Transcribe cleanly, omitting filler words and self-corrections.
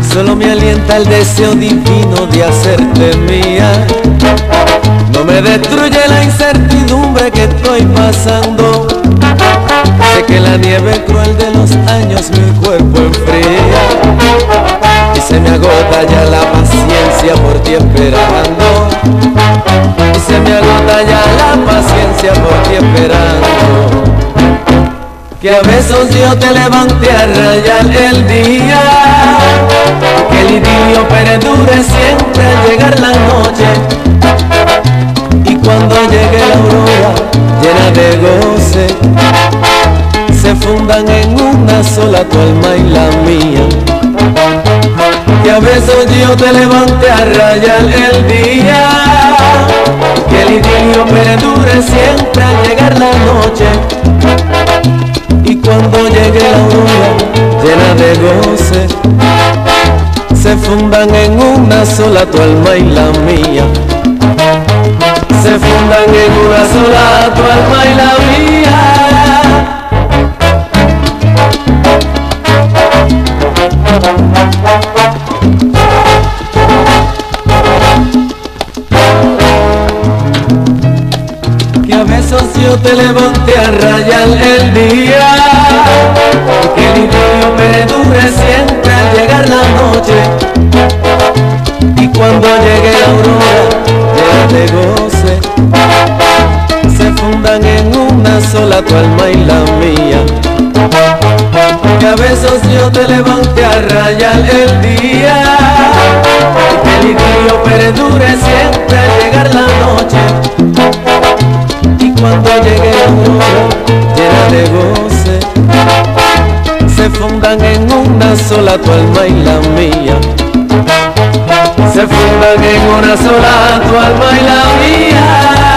Solo me alienta el deseo divino de hacerte mía. No me destruye la incertidumbre que estoy pasando. Sé que la nieve cruel de los años mi cuerpo enfría y se me agota ya la paciencia por ti esperando. Y se me agota ya la paciencia por ti esperando. Que a besos yo te levante a rayar el día, que el idilio perdure siempre al llegar la noche. Y cuando llegue la aurora llena de goce, se fundan en una sola tu alma y la mía. Que a besos yo te levante a rayar el día, que el idilio perdure siempre al llegar la noche. Y cuando llegue la aurora llena de goce, se fundan en una sola tu alma y la mía. Se fundan en una sola tu alma y la mía. Que a besos yo te levante a rayar el día, que el idilio perdure siempre al llegar la noche. Y cuando llegue la aurora llena de goce, se fundan en una sola tu alma y la mía. Que a besos yo te levante a rayar el día, que el idilio perdure siempre al llegar la noche. Y cuando llegue la aurora llena de goce, se fundan en una sola tu alma y la mía. Se fundan en una sola tu alma y la mía.